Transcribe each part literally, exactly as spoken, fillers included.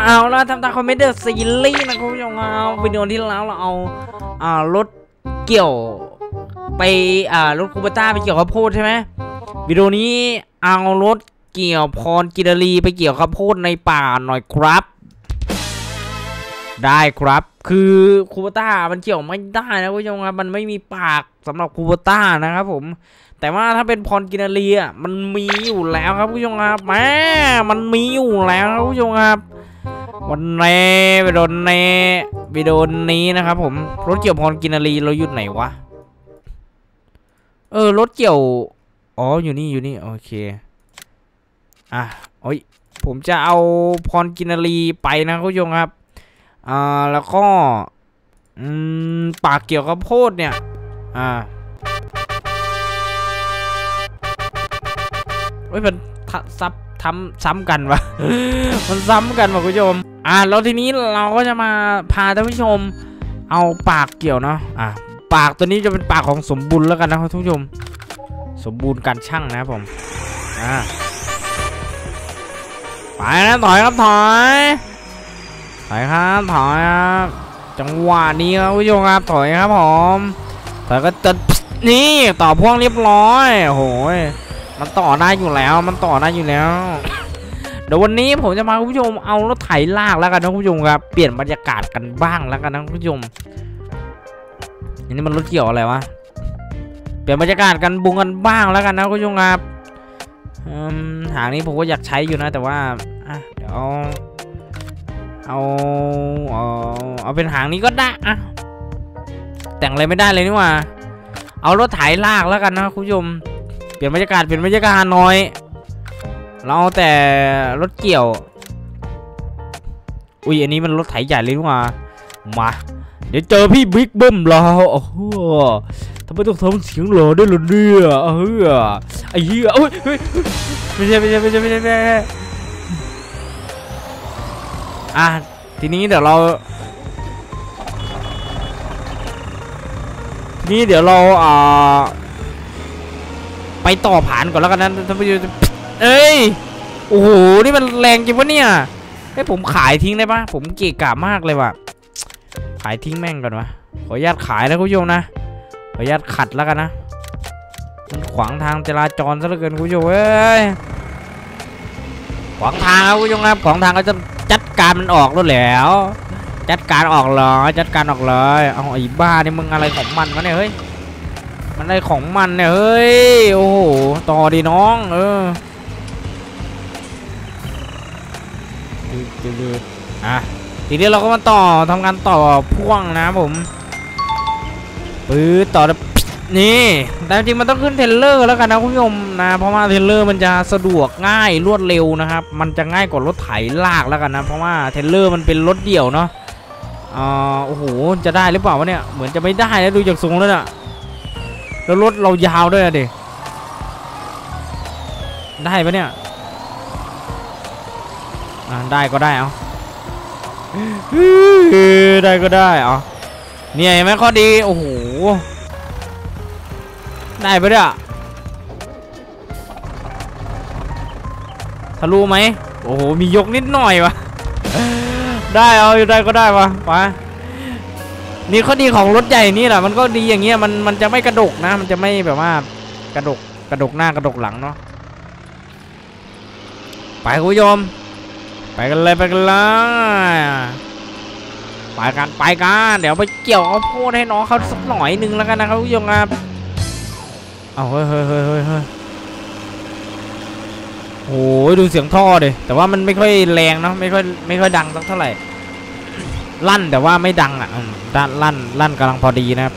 เอาแล้วทำตามคอมเมนต์เดอร์ซีรีส์นะคุณผู้ชมเอาวิดีโอที่แล้วเราเอาอ่ารถเกี่ยวไปอ่ารถคูปต้าไปเกี่ยวข้าวโพดใช่ไหมวิดีโอนี้เอารถเกี่ยวพรกินรีไปเกี่ยวข้าวโพดในป่าหน่อยครับได้ครับคือคูปต้ามันเกี่ยวไม่ได้นะคุณผู้ชมครับมันไม่มีปากสำหรับคูปต้านะครับผมแต่ว่าถ้าเป็นพรกินรีอ่ะมันมีอยู่แล้วครับคุณผู้ชมครับแหมมันมีอยู่แล้วครับคุณผู้ชมครับวันนี้วิดีโอนี้วิดีโอนี้นะครับผมรถเกี่ยวพรกินรีเราอยู่ไหนวะเออรถเกี่ยวอ๋ออยู่นี่อยู่นี่โอเคอ่ะโอ้ยผมจะเอาพรกินรีไปนะคุณผู้ชมครับอ่าแล้วก็อืมปากเกี่ยวข้าวโพดเนี่ยอ่าเฮ้ยมันซับทำซ้ำกันวะ มันซ้ำกันว่ะคุณผู้ชมอ่าแล้วทีนี้เราก็จะมาพาท่านผู้ชมเอาปากเกี่ยวเนาะอ่าปากตัวนี้จะเป็นปากของสมบูรณ์แล้วกันนะครับท่านผู้ชมสมบูรณ์การช่างนะครับผมอ่าไปนะถอยครับถอยถอยครับถอยครับจังหวะนี้ครับผู้ชมครับถอยครับผมถอยก็จะนี่ต่อพ่วงเรียบร้อยโอ้โหมันต่อได้อยู่แล้วมันต่อได้อยู่แล้วเดี๋ยววันนี้ผมจะมาคุณผู้ชมเอารถไถลากแล้วกันนะคุณผู้ชมครับเปลี่ยนบรรยากาศกันบ้างแล้วกันนะคุณผู้ชมอันนี้มันรถเกี่ยวอะไรวะเปลี่ยนบรรยากาศกันบุงกันบ้างแล้วกันนะคุณผู้ชมครับหางนี้ผมก็อยากใช้อยู่นะแต่ว่าเดี๋ยวเอาเอาเอาเป็นหางนี้ก็ได้อะแต่งอะไรไม่ได้เลยนี่ว่าเอารถไถลากแล้วกันนะคุณผู้ชมเปลี่ยนบรรยากาศเปลี่ยนบรรยากาศน้อยเราแต่รถเกี่ยวอุ้ยอันนี้มันรถไถใหญ่เลยนี่ว่ามาเดี๋ยวเจอพี่บิ๊กเบิ้มเราโอ้โหทำไมต้องทำเสียงหล่อด้วยล่ะเนี่ยเออไอ้เหี้ยเฮ้ยเฮ้ยไม่ใช่ไม่ใช่ไม่ใช่ไม่ใช่ไม่ใช่อ่ะทีนี้เดี๋ยวเรานี่เดี๋ยวเราอ่าไปต่อผ่านก่อนแล้วกันนะท่านผู้ชมเอ้ยโอ้โหนี่มันแรงจริงวะเนี่ยให้ผมขายทิ้งได้ปะผมเกะกะมากเลยว่ะขายทิ้งแม่งก่อนวะขออนุญาตขายนะคุณผู้ชมนะขออนุญาตขัดแล้วกันนะมันขวางทางจราจรซะเหลือเกินคุณผู้ชมเอ้ยขวางทางครับคุณผู้ชมครับขวางทางก็จะจัดการมันออกแล้วแล้วจัดการออกเลยจัดการออกเลยเอาไอ้บ้านี่มึงอะไรของมันวะเนี่ยเฮ้ยมันอะไรของมันเนี่ยเฮ้ยโอ้โหต่อดีน้องเออดืดๆอ่ะทีนี้เราก็มาต่อทำการต่อพ่วงนะผมปื้อต่อนี่แต่จริงมันต้องขึ้นเทรลเลอร์แล้วกันนะคุณผู้ชมนะเพราะว่าเทรลเลอร์มันจะสะดวกง่ายรวดเร็วนะครับมันจะง่ายกว่ารถไถลากแล้วกันนะเพราะว่าเทรลเลอร์มันเป็นรถเดี่ยวเนาะอ่าโอ้โหจะได้หรือเปล่าวะเนี่ยเหมือนจะไม่ได้นะดูจากทรงแล้วน่ะแล้วรถเรายาวด้วยอะดิได้ปะเนี่ยอ่าได้ก็ได้เอาได้ก็ได้เอาเนี่ยเห็นไหมข้อดีโอ้โหได้ปะเนี่ยทะลุไหมโอ้โหมียกนิดหน่อยวะได้เอาได้ก็ได้วะไปนี่ข้อดีของรถใหญ่นี่แหละมันก็ดีอย่างเงี้ยมันมันจะไม่กระดกนะมันจะไม่แบบว่ากระดกกระดกหน้ากระดกหลังเนาะไปคุณผู้ชมไปกันเลยไปกันเลยไปกันไปกันเดี๋ยวไปเกี่ยวข้าวโพดให้น้องเขาสักหน่อยนึงแล้วกันนะครับคุณผู้ชมครับเอาเฮ้ยเฮ้ยเฮ้ยเฮ้ยเฮ้ยโอ้ยดูเสียงท่อดิแต่ว่ามันไม่ค่อยแรงเนาะไม่ค่อยไม่ค่อยดังสักเท่าไหร่ลั่นแต่ว่าไม่ดังอ่ะด้านลั่นลั่นกำลังพอดีนะครับ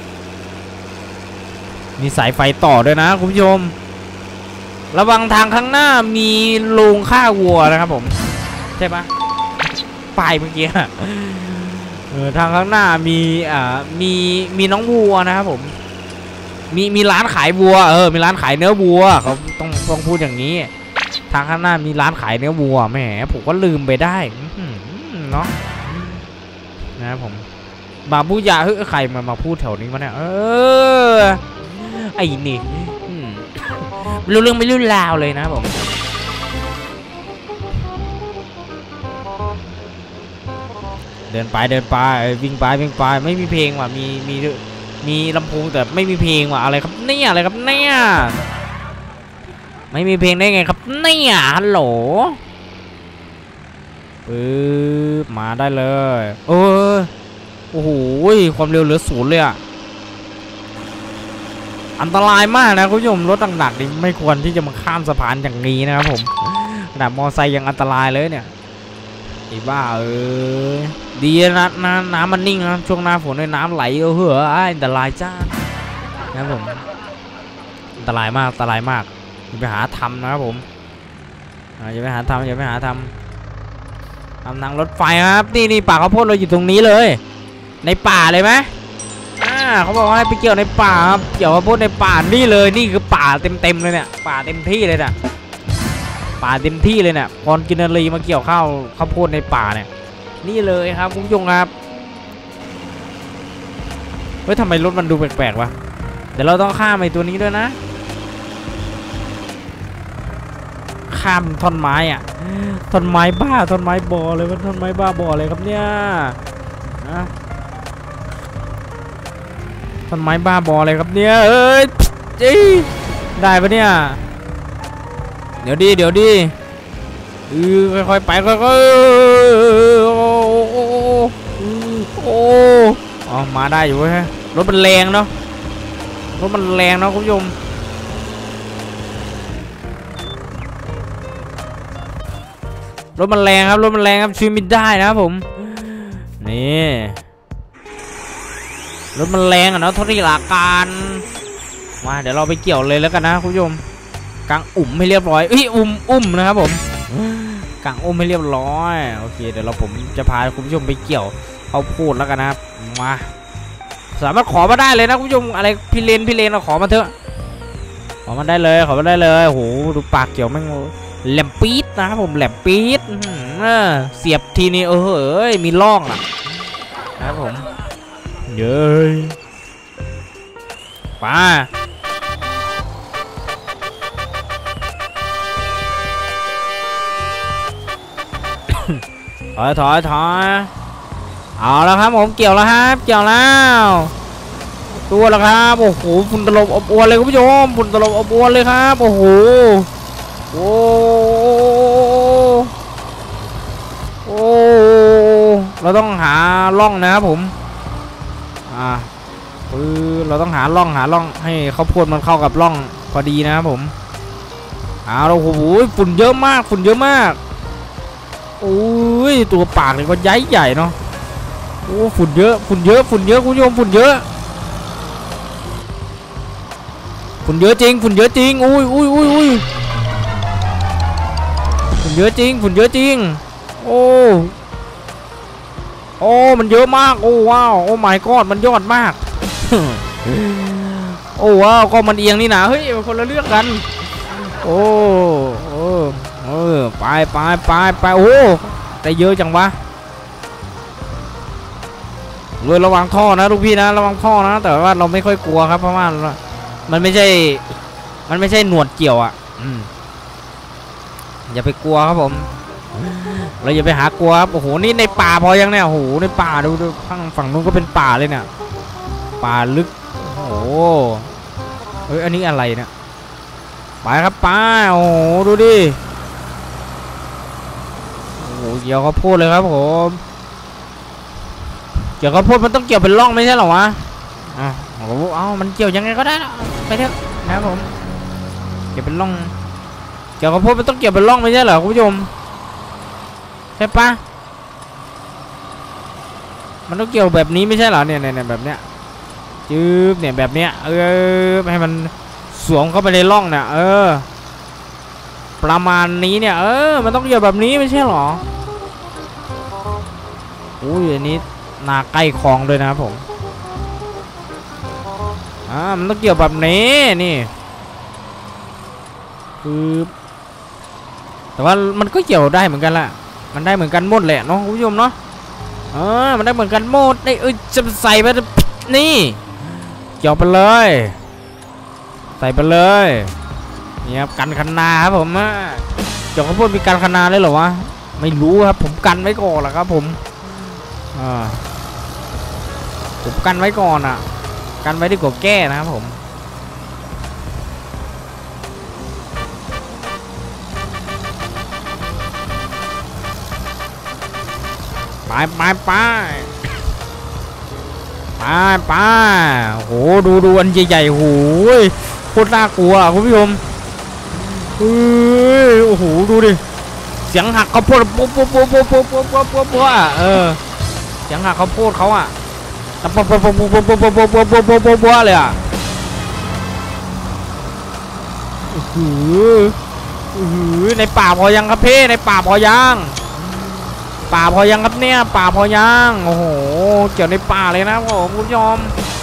มีสายไฟต่อด้วยนะคุณผู้ชมระวังทางข้างหน้ามีโรงฆ่าวัวนะครับผมใช่ปะป้ายเมื่อกี้เออทางข้างหน้ามีอ่ามีมีน้องวัวนะครับผมมีมีร้านขายวัวเออมีร้านขายเนื้อวัวเขาต้องต้องพูดอย่างนี้ทางข้างหน้ามีร้านขายเนื้อวัวแหมผมก็ลืมไปได้เนาะนะผมมาพูดยาเฮ้ยใครมามาพูดแถวนี้มาเนี่ยเออไอ้นี่ไม่รู้เรื่องไม่รู้ราวเลยนะผมเดินไปเดินไปวิ่งไปวิ่งไปไม่มีเพลงว่ะมีมีมีลำโพงแต่ไม่มีเพลงว่ะอะไรครับเนี่ยอะไรครับเนี่ยไม่มีเพลงได้ไงครับเนี่ยฮัลโหลปึ๊บมาได้เลยเออโอ้โหความเร็วเหลือศูนย์เลยอะอันตรายมากนะคุณผู้ชมรถหนักๆนี่ไม่ควรที่จะมาข้ามสะพานอย่างนี้นะครับผมขนาดมอไซค์ยังอันตรายเลยเนี่ยไอ้บ้าเออดีนะน้ำน้ำมันนิ่งนะช่วงหน้าฝนด้วยน้ำไหลเออเหอะอันตรายจ้านะครับผมอันตรายมากอันตรายมากอย่าไปหาทำนะครับผมอย่าไปหาทำอย่าไปหาทำทำทางรถไฟครับนี่นี่ป่าข้าวโพดเราอยู่ตรงนี้เลยในป่าเลยไหมอ่าเขาบอกว่าให้ไปเกี่ยวในป่าครับเกี่ยวข้าวโพดในป่านี่เลยนี่คือป่าเต็มเต็มเลยเนี่ยป่าเต็มที่เลยเนี่ยป่าเต็มที่เลยเนี่ยพรกินรีมาเกี่ยวข้าวข้าวโพดในป่าเนี่ยนี่เลยครับคุณผู้ชมครับเฮ้ยทำไมรถมันดูแปลกๆวะเดี๋ยวเราต้องข้ามไอ้ตัวนี้ด้วยนะข้ามท่อนไม้อ่ะท่อนไม้บ้าท่อนไม้บอเลยว่าท่อนไม้บ้าบอเลยครับเนี่ยนะท่อนไม้บ้าบอเลยครับเนี่ยเอ้ยจีได้ปะเนี่ยเดี๋ยวดีเดี๋ยวดีเออค่อยๆไปค่อยๆโอ้โอ้อ๋อมาได้อยู่เว้ยรถมันแรงเนาะรถมันแรงเนาะคุณผู้ชมรถมันแรงครับรถมันแรงครับช่วยไม่ได้นะครับผมนี่รถมันแรงอ่ะเนาะทศหลักการมาเดี๋ยวเราไปเกี่ยวเลยแล้วกันนะคุณผู้ชมกางอุ่มให้เรียบร้อยเอ้ยอุ่มอุ่มนะครับผมกางอุ่มให้เรียบร้อยโอเคเดี๋ยวเราผมจะพาคุณผู้ชมไปเกี่ยวเขาพูดแล้วกันนะครับมาสามารถขอมาได้เลยนะคุณผู้ชมอะไรพี่เลนพี่เลนเราขอมาเถอะขอมาได้เลยขอมาได้เลยโอ้โหดูปากเกี่ยวแม่งแหลมปี๊ดนะครับผมแหลมปี๊ดเสียบทีนี้เออเฮ้ยมีล่องอ่ะนะครับผมเย้ยป้าถอยถอยถอยเอาแล้วครับผมเกี่ยวแล้วครับเกี่ยวแล้วตัวแล้วครับโอ้โหฝุ่นตลบอบอวนเลยคุณผู้ชมฝุ่นตลบอบอวนเลยครับโอ้โหโอ้โอ้เราต้องหาร่องนะครับผมอ่าคือเราต้องหาร่องหาร่องให้ข้าวโพดมันเข้ากับร่องพอดีนะครับผมเอาเราโอ้โหฝุ่นเยอะมากฝุ่นเยอะมากโอ้ยตัวปากเลยก็ใหญ่ใหญ่เนาะโอ้ฝุ่นเยอะฝุ่นเยอะฝุ่นเยอะคุณผู้ชมฝุ่นเยอะฝุ่นเยอะจริงฝุ่นเยอะจริงอุ้ยอุ้ยอุ้ยอุ้ยฝุ่นเยอะจริงฝุ่นเยอะจริงโอ้โอ้มันเยอะมากโอ้ว้าวโอ้ my god มันยอดมากโอ้ว้าวก็มันเอียงนี่นะเฮ้ยคนละเรื่องกันโอ้โอ้เออไปไปไปไปโอ้แต่เยอะจังวะเลยระวังท่อนะลูกพี่นะระวังท่อนะแต่ว่าเราไม่ค่อยกลัวครับเพราะว่ามันไม่ใช่มันไม่ใช่หนวดเกี่ยวอ่ะอืมอย่าไปกลัวครับผมเราอย่าไปหากลัวครับโอ้โหนี่ในป่าพอยังเนี่ยโอ้โหในป่าดูดูข้างฝั่งนู้นก็เป็นป่าเลยเนี่ยป่าลึกโอ้โหเฮ้ยอันนี้อะไรเนี่ยไปครับป้าโอ้โหดูดิโอ้โหเกี่ยวข้าวโพดเลยครับผมเกี่ยวข้าวโพดมันต้องเกี่ยวเป็นร่องไม่ใช่หรอวะอ่ะโอ้โหเอามันเกี่ยวยังไงก็ได้ไปเถอะนะครับผมเกี่ยวเป็นร่องเกี่ยวข้าวโพดมันต้องเกี่ยวเป็นร่องไม่ใช่เหรอคุณผู้ชมใช่ปะมันต้องเกี่ยวแบบนี้ไม่ใช่เหรอเนี่ยเนี่ยแบบเนี้ยจืบเนี่ยแบบเนี้ยเออให้มันสวมเข้าไปในร่องเนี่ยเออประมาณนี้เนี่ยเออมันต้องเกี่ยวแบบนี้ไม่ใช่หรอโอ้ยอันนี้นาใกล้คลองด้วยนะครับผมอ่ามันต้องเกี่ยวแบบนี้นี่คือแต่ว่ามันก็เกี่ยวได้เหมือนกันแหละมันได้เหมือนกันหมดแหละเนาะคุณผู้ชมเนาะเออมันได้เหมือนกันหมดได้เอ้ยจะใส่ไปนี่เกี่ยวไปเลยใส่ไปเลยนี่ครับกันคันนาครับผมเกี่ยวกับพวกมีกันคันนาเลยเหรอวะไม่รู้ครับผมกันไว้ก่อนแหละครับผมอ่าผมกันไว้ก่อนอ่ะกันไว้ดีกว่าแก้นะครับผมไปไปไปไปไปโหดูดูอันใหญ่ๆโหโคตรน่ากลัวคุณผู้ชมเฮ้ยโอ้โหดูดิเสียงหักข้าวโพดปุ๊บปุ๊บปุ๊บปุ๊บปุ๊บปุ๊บปุ๊บปุ๊บปุ๊บเออเสียงหักข้าวโพดเขาอ่ะปุ๊บปุ๊บปุ๊บปุ๊บปุ๊บปุ๊บปุ๊บปุ๊บปุ๊บปุ๊บปุ๊บปุ๊บเลยอ่ะโอ้โหโอ้โหในป่าพอยังครับพี่ในป่าพอยังป่าพอยังครับเนี่ยป่าพอยังโอ้โหเกี่ยวในป่าเลยนะผมคุณผู้ชม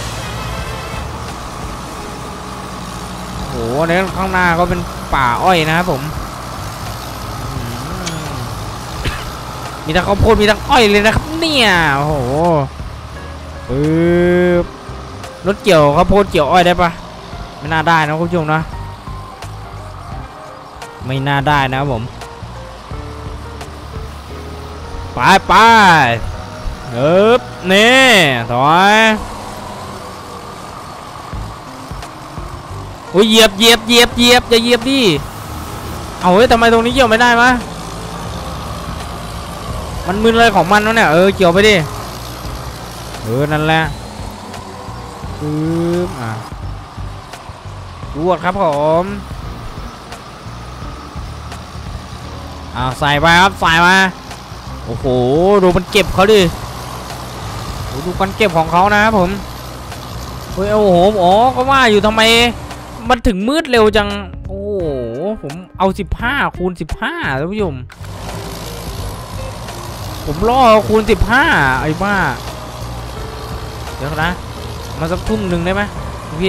โอ้โหในข้างหน้าก็เป็นป่าอ้อยนะครับผมมีทั้งข้าวโพดมีทั้งอ้อยเลยนะครับเนี่ยโอ้โหปึ๊บรถเกี่ยวข้าวโพดเกี่ยวอ้อยได้ปะไม่น่าได้นะคุณผู้ชมนะไม่น่าได้นะครับผมไปไปเอ๊บนี่ถอยโอ้ยเหยียบเหยียบเหยียบเหยียบอย่าเหยียบดิเอาเฮ้ยทำไมตรงนี้เกี่ยวไม่ได้มะมันมึนอะไรของมันวะเนี่ยเออเกี่ยวไปดิเออนั่นแหละปึ๊บอ่ะรวดครับผมอ่าใส่ไปครับใส่มาโอ้โหดูมันเก็บเขาดิดูการเก็บของเขานะครับผมเฮ้ยโอ้โหอ๋อก็ว่าอยู่ทำไมมันถึงมืดเร็วจังโอ้โหผมเอาสิบห้าคูณสิบห้าท่านผู้ชมผมล่อคูณสิบห้าไอ้บ้าเดี๋ยวนะมาสักทุ่มหนึ่งได้ไหมพี่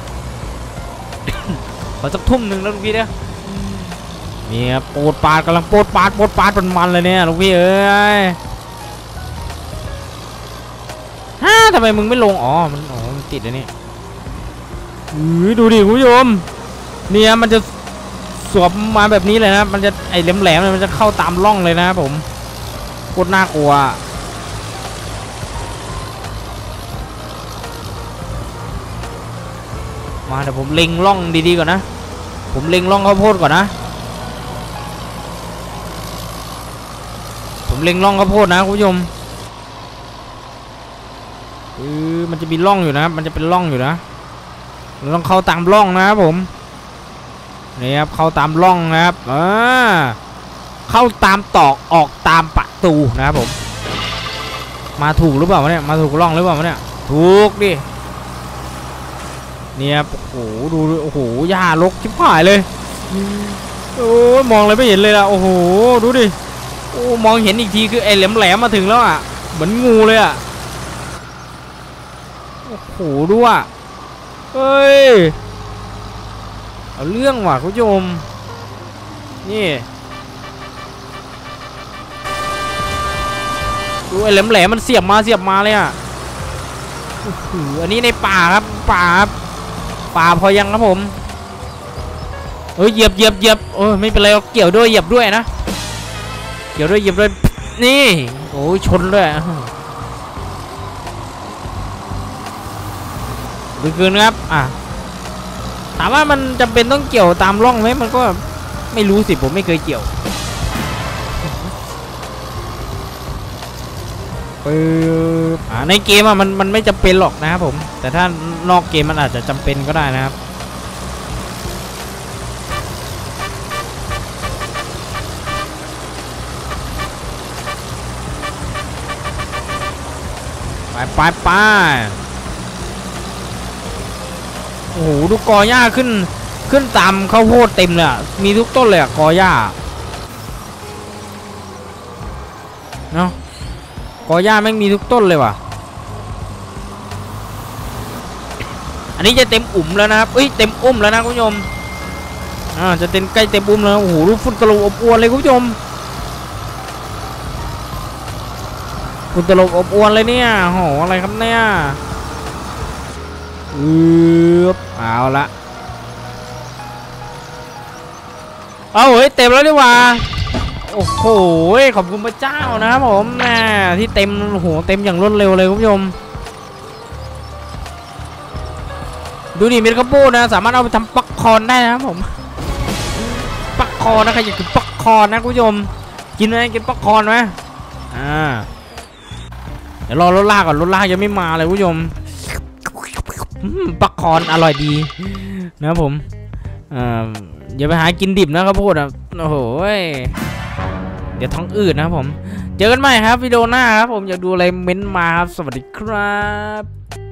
ขอสักทุ่มหนึ่งแล้วพี่เด้อเนี่ยโปดปาดกำลังโปดปาดโปดปาดมันมันเลยเนี่ยลูกพี่เอ้ยฮ่าทำไมมึงไม่ลงอ๋อมันอ๋อมันติดเลยนี่อือดูดิคุณผู้ชมเนี่ยมันจะสวมมาแบบนี้เลยนะมันจะไอแหลมๆมันจะเข้าตามร่องเลยนะครับผมโคตรน่ากลัวมาเดี๋ยวผมเล็งร่องดีๆก่อนนะผมเล็งร่องข้าวโพดก่อนนะผมเล็งร่องข้าวโพดนะคุณผู้ชมเออมันจะมีร่องอยู่นะมันจะเป็นร่องอยู่นะเราต้องเข้าตามร่องนะครับผมนี่ครับเข้าตามร่องนะครับอ่าเข้าตามตอกออกตามประตูนะครับผมมาถูกหรือเปล่าเนี่ยมาถูกร่องหรือเปล่าเนี่ยถูกดิเนี่ยโอ้โหดูโอ้โหหญ้ารกชิบหายเลยโอ้มองอะไรไม่เห็นเลยล่ะโอ้โหดูดิโอ้มองเห็นอีกทีคือไอ้แหลมๆมาถึงแล้วอ่ะเหมือนงูเลยอ่ะโอ้โหดูอ่ะเฮ้ยเอาเรื่องว่ะคุณผู้ชมนี่ดูไอ้แหลมๆมันเสียบมาเสียบมาเลยอ่ะโอ้โหอันนี้ในป่าครับป่าป่าพอยังครับผมเฮ้ยเหยียบเหยียบเหยียบโอ้ไม่เป็นไรเกี่ยวด้วยเหยียบด้วยนะเกี่ยวด้วยเหยียบด้วยนี่โอ้ชนด้วยดูเกินครับอ่ะถามว่ามันจำเป็นต้องเกี่ยวตามร่องไหมมันก็ไม่รู้สิผมไม่เคยเกี่ยวปึ๊บอ่าในเกมอ่ะมันมันไม่จำเป็นหรอกนะครับผมแต่ถ้านอกเกมมันอาจจะจำเป็นก็ได้นะครับไปไปไปโอ้โหดูกอหญ้าขึ้นขึ้นตามข้าวโพดเต็มเลยอ่ะมีทุกต้นเลยอ่ะกอหญ้าเนาะกอหญ้าแม่งมีทุกต้นเลยว่ะอันนี้จะเต็มอุ่มแล้วนะครับเอ้ยเต็มอุ้มแล้วนะคุณผู้ชมอ่าจะเต็มใกล้เต็มอุ้มแล้วโอ้โหรูปฝุ่นตลบอบอวนเลยคุณผู้ชมฝุ่นตลบอบอวนเลยเนี่ยโหอะไรครับเนี่ยอือเอาละเอาเฮ้ยเต็มแล้วดีกว่าโโอ้โหขอบคุณพระเจ้านะครับผมแหมที่เต็มโหเต็มอย่างรวดเร็วเลยคุณผู้ชมดูดิเม็ดข้าวโพดนะสามารถเอาไปทำป๊อกคอร์นได้นะครับผมป๊อกคอร์นนะใครอยากกินป๊อกคอร์นนะคุณผู้ชมกินไหมกินป๊อกคอร์นไหมอ่าเดี๋ยวรอรถลากก่อนรถลากยังไม่มาเลยคุณผู้ชมป๊อกคอร์นอร่อยดีนะครับผมอ่าอย่าไปหากินดิบนะข้าวโพดอ่ะโอ้โหเดี๋ยวท้องอืดนะครับผมเจอกันใหม่ครับวิดีโอหน้าครับผมอยากดูอะไรเม้นต์มาครับสวัสดีครับ